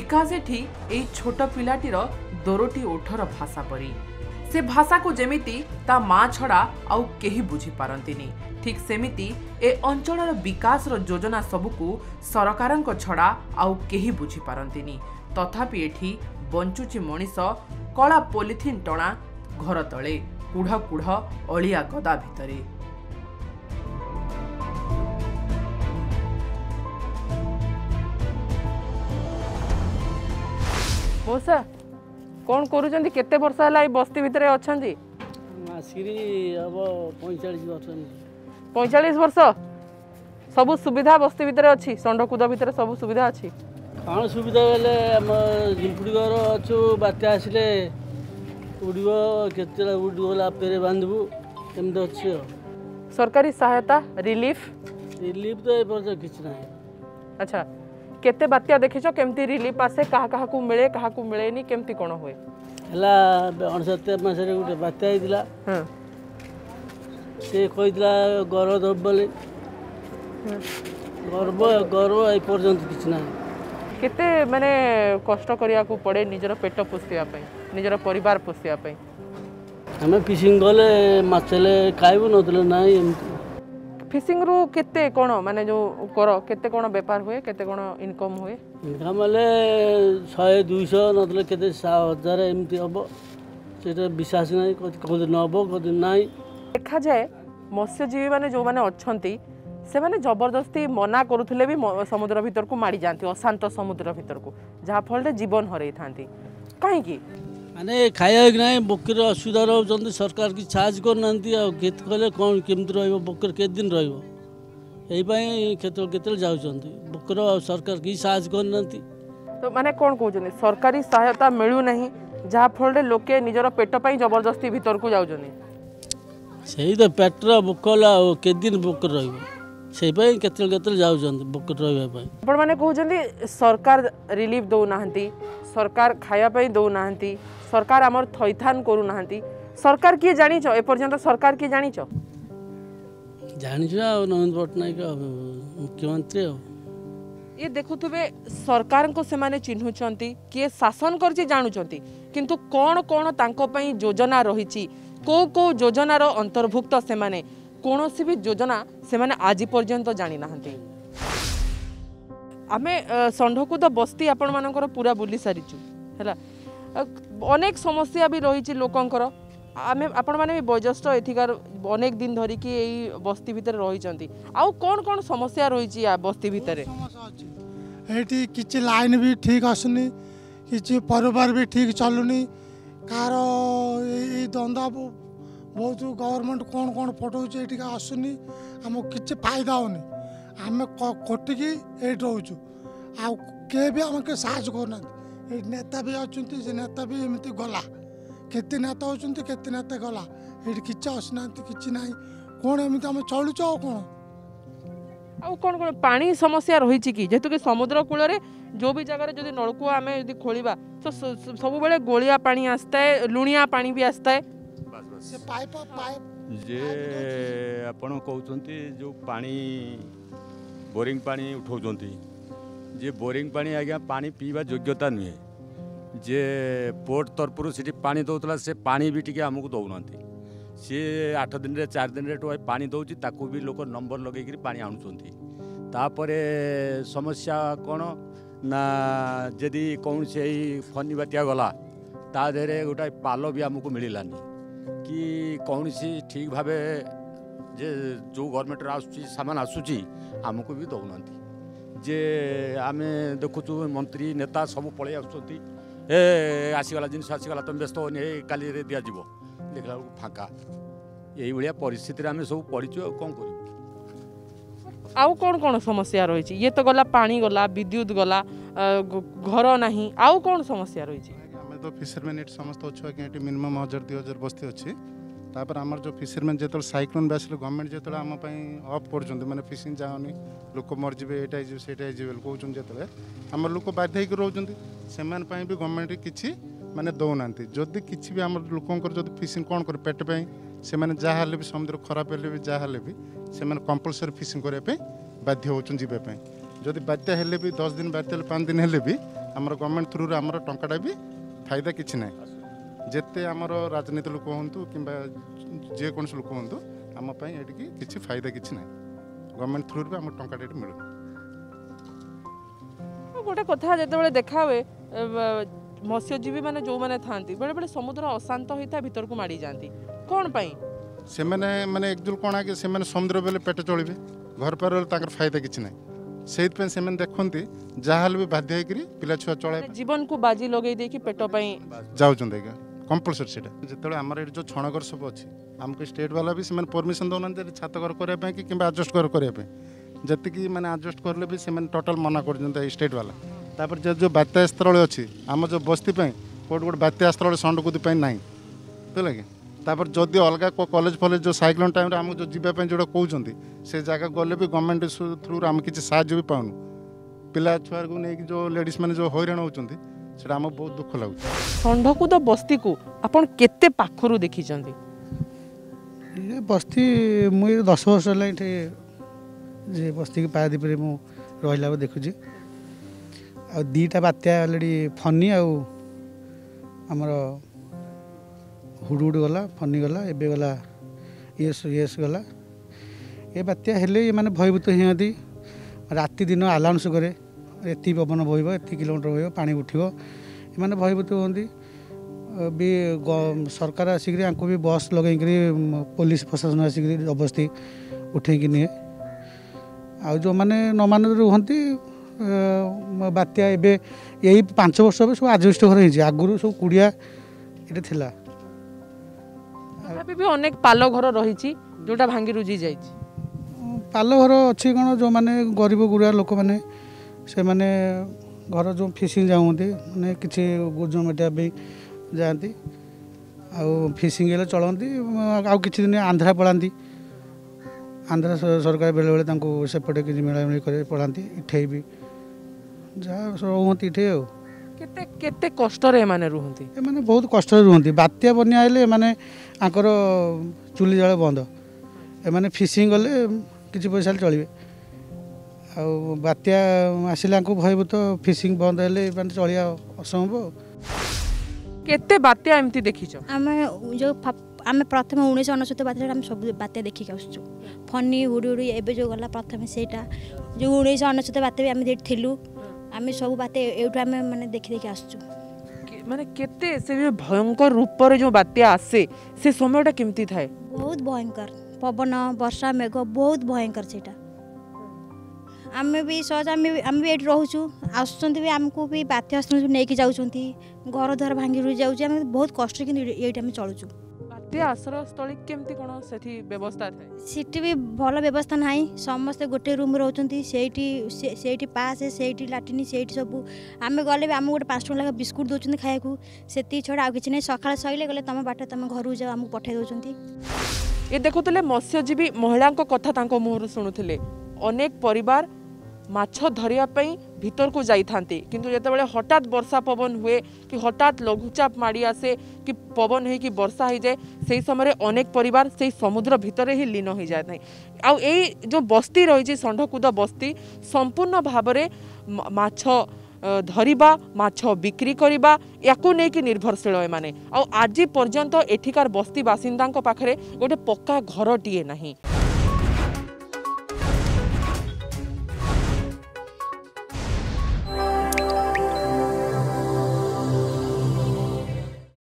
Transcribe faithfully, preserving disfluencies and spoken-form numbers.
विकास एठी एई छोट पिलाटीर दोरोटी ओठर भाषा परी से भाषा को जेमिति ता माँ छड़ा आउ केही बुझी पारंतिनी। ठीक सेमिति ए अंचलर विकास रो योजना सबुकु सरकारंक छड़ा आउ केही बुझी पारंतिनी। तथापि एठी बंचुची मनीष कला पॉलिथिन टणा घर तले कुढ़ कुढ़ अलिया गदा भितरे। मौसा कौन करूଛନ୍ତି केते वर्ष हला ए बस्ती भितरे अछंती? मासिरी अब पैंतालीस वर्ष पैंतालीस वर्ष सब सुविधा बस्ती भितरे अछि? संडकुद भितरे सब सुविधा अछि? कौन सुविधा बेले आम झिंपुड़ी घर अच्छु बात्या आसिले उड़ब केते उड़गला पेरे बांधबू एमती अच्छे। सरकारी सहायता रिलीफ रिलीफ तो ए किछ ना। अच्छा केते बात्या देखिछो केमती रिलीफ आसे कहा कहा को मिले कहा को मिलेनी केमती कोन होए? हला अड़सठ मासरे गुटे बात्या आइदिला। हां से कहिदिला घर दब बोले गर्व गर्व ए पर्यंत किछ ना। केते माने कष्ट करिया को पड़े निजर पेट पोषिया पई निजर परिवार पोषिया पई? हमें फिशिंग गले माछले खाइबो नतले नाही एमती। फिशिंग रो केते कोन माने जो करो केते कोन व्यापार हुए केते कोन इनकम हुए? इनकम ले सौ दो सौ नतले केते सात हजार एमती हबो सेटा विश्वास नाही कदी नबो कदी नाही। देखा जाए मत्स्यजीवी माने जो माने अछंती से माने जबरदस्ती मना करूथिले भी समुद्र भीतर को मारी जानती अशांत समुद्र भीतर को जहा फल जीवन हरई थांती काहे की माने खाया कि नहीं बकर असुविधा रोचंती सरकार की साज करना केत कले कौन केमती रहिबो बकर के दिन रहिबो एई पई केतल केतल जाउचंती बकर सरकार की साज करना। तो माने कोन कहउचंती सरकारी सहायता मिलू नहीं जहा फल लोके निजर पेट पई जबरदस्ती भीतर को जाउचंती सेही तो पेट्रा बकला के दिन बकर रहिबो से पई केतल केतल जाउचंती बकर रहिबा पई। आपण माने कहउचंती सरकार रिलीफ दउ नाहंती सरकार खाया पई दउ नाहंती सरकार आमर थैथान करू नाहंती सरकार किए जानी छ ए पर्यंत सरकार किए जानी छ? जानी छ नवीन पटनायक मुख्यमंत्री ये देखुथुबे सरकार को से माने चिन्हुचंती किए शासन करछि जानुचंती किंतु कोन कोन तांको पई योजना रहिछि को को योजना रो अंतर्भुक्त से माने कोनोसी भी योजना से माने आज पर्यंत जानी नाहंती। आमे संडकुद बस्ती आपण मानकर पूरा बुली सारिछु हैला अनेक समस्या भी रही लोकंकर आमे आपण माने वयस्क एथिकार अनेक दिन धरी कि एई बस्ती भीतर रही चंती आउ कोन कोन समस्या रही छि बस्ती भीतर? एठी किछि लाइन भी ठीक आसुनी किछि परिवार भी ठीक चलुनी कार ए दंदा बहुत गवर्नमेंट कौन कौन पठाऊँ ये आसुनी आम किसी फायदा होनी आम कटिकी ये रोचु आ भी आमको साहय करना नेता भी अच्छा से नेता भी एमती गला केते नेता होती केते नेता गला ये किसी आसना कि ना कौन एमती आम चलुच आ कौन आ कौन कौन पानी समस्या रही कि जेहेतु कि समुद्र कूल जो भी जगह जो नलकूआ आम यदि खोलिबा तो सब बेले गोलिया पानी आसता है लुणिया पानी भी आसता है से पाइप पाइप जे आपण कहउचंती जो पानी बोरिंग पानी उठाउचंती जे बोरिंग पानी आज्ञा पानी पीवा योग्यता नुहे जे पोर्ट तरफरु सिटी पानी दउतला से पानी भी टिके हमकु दउनांती सी आठ दिन रे चार दिन रे टोय पानी दउची ताकू भी लोक नंबर लगे कि पानी आनुचंती तापरे समस्या कोन ना जदि कौन से फनी बात्या गला ता देरे गोटा पालो भी हमकु मिलिलानी कि कौन सी ठीक भाव जे जो गवर्नमेंट आसूँ सामान आसूची आमको भी दौना जे आम देखुचु मंत्री नेता सब पलि आसुँच ए आसीगला जिन आसीगला तुम व्यस्त होनी काली दिज्व देखला फाँका यही परिस्थिति आम सब पड़ीचु कौन कर आउ कौन कौन समस्या रही ये तो गला पानी गला विद्युत गला घर नहीं आउ कौन समस्या रही? तो फिशरमैन ये समस्त अच्छे कि मिनिमम हजार दुई हजार बस्ती अच्छी तापर आमर जो फिशरमैन जो साइक्लोन भी आसले गवर्नमेंट जो आम अफ कर मैंने फिशिंग जाओनी लोक मरजे एटा सेटा कहते जो आम लोक बाध्य रोच से भी गवर्नमेंट किसी माने दौना जदि किसी भी आम लोक जो फिशिंग कौन कर पेट से मैंने जहाँ भी समुद्र खराब हेल्ले भी जहाँ भी से कंपलसरी फिशिंग करने बाध्य होती जदि बात्या हेल्ले भी दस दिन बात्या पाँच दिन हेल्ले भी आमर गवर्नमेंट थ्रू आमर टंकाटा भी फायदा किसी ना जिते आमर राजनीति लोक हूँ कि जेकोसी लोक हूँ आमपाई ये किसी फायदा किसी ना गवर्नमेंट थ्रू भी आम टंकाटा मिलू गोटे कथा जो देखा हुए मत्स्यजीवी मैंने जो मैंने था बेले बेले समुद्र अशांत होता है भीतर को माड़ी जाती कौन पाई से मैंने माने एक्चुअल कौन आगे से मैंने समुद्र बेले पेट चलिए घर पर ताकर फायदा किसी ना से देखते जहाँ भी बाध्य पिला छुआ चल जीवन को बाजी लगे देकी पेट जाऊँ कंपलसरी से जो आम जो छणघर सब अच्छी आमको स्टेट वाला भी से परमिशन दौना छात घर करने कि आडजस्ट घर करने जी मैंने आडजस्ट करें भी से टोटाल मना कर स्टेट वाला तापर जो जो बात्या स्थल अच्छी आम जो बस्ती कौट गोटे बात्या स्थल संडकुदी ना बुझे कि तापर जदि अलग कॉलेज फॉलेज जो साइक्लोन टाइम आम जो जीवाई जो कहते से जगह गले भी गवर्नमेंट थ्रू आम किसी साहय भी पाऊनु पिला छुआ को नहीं जो लेडीज मैंने जो हैरान होती से आम बहुत दुख लगुच षंढकुद बस्ती को आपन केते पाखरु देखी बस्ती मुझे दस वर्ष है जे बस्ती की पारादीप मु रहा देखुची आ दीटा बात्या अलरेडी फनी आमर हुडुड गला फनी गला एबे गला येस येस गला ये बात्या हेले ये माने भयभूत होती राति दिन आलाउंस करे एति पवन बहब एति किलोमीटर बहब पानी उठो ये भयभूत होती भी सरकार आसिक भी बस लगे पुलिस प्रशासन आसिक जबरदस्ती उठेकी निए आ जो मैंने न मान रुहती बात्या एबे यही पांच वर्ष सब आजबेस्ट घर हो आगुरी सब कुड़िया ये थिला भी अनेक पाल घर रही जोटा भांगी रुझी जाए पाल घर अच्छी कौन जो मैंने गरीब गुरिया लोक मैंने से मैंने घर जो फिशिंग जाऊँगी मैंने किसी गुजर मेटा भी जाती आउ फिशिंग चलती आउ किसी दिन आंध्रा पढ़ाती आंध्रा सरकार बेले बेले सेपटे किसी मेलामेली कर पढ़ाती इठे भी जहाँ रुहती इठे केते केते कष्ट रे माने रुहंती ए माने बहुत कष्ट रुहंती बात्या बन्या आइले माने आकर चुली जल बंद ए माने फिशिंग गले किछि पैसा चलिबे आ बात्या आसिला को भयभूत फिशिंग बंद हेले माने चलिया असंभव केते बात्या एमती देखिछो आमे जो आमे प्रथम उन्नीस अनशत बात्या आम सब बात्या देखिक आसुँ फनी हुडी हुडी एबे जो गला प्रथम सेटा जो उन्नीस अनशत बात्या भी आम देख थिलु आमे सब बात्या एउठा आमे माने देखि देखि आसुँ माने केते से भयंकर रूप रे जो बात्या आसे से समयटा केमती थाए बहुत भयंकर पवन वर्षा मेघ बहुत भयंकर सेटा आमे भी सहज आमे आमे भी एट रहउछु आसुचंती भी हमको भी बात्या आसुचंती नेकी जाउचंती घर द्वार भांगी रुई जाउची आमे बहुत कष्ट कि एटा आमे चलुछु बात्या आश्रय स्थली केमती कोन सेठी व्यवस्था थाए सिटी भी भल व्यवस्था नाही समस्त गोटे रूम रहउचंती सेठी सेठी पास सेठी लाटिनी सेठी सब आमे गले भी आम गोटे पाँच टका बिस्कुट दउचंती खाया को सेती छोड़ा आ किछि नै सकाळ सइले गले तम बाटे तम घर जाओ आम पठे दउचंती ये देखुतले मत्स्यजीवी महिला कथा तांको मुहर शुणुथिले अनेक परिवार माछ धरिया पई भीतर को जाई थांती किंतु जेतेबेले हठात वर्षा पवन हुए कि हठात लघुचाप माड़ी आसे कि पवन हो कि वर्षा हो जाए से समय अनेक परिवार से समुद्र भितर ही लीन हो जाए नहीं आउ ए जो बस्ती रही षंढकुद बस्ती संपूर्ण भाव में माछ धरिबा माछ बिक्री करिबा याकू नहीं कि निर्भरशील एमाने आउ आज पर्यंत एठिकार बस्ती बासिंदा पाखरे गोटे पक्का घरटीए नहीं।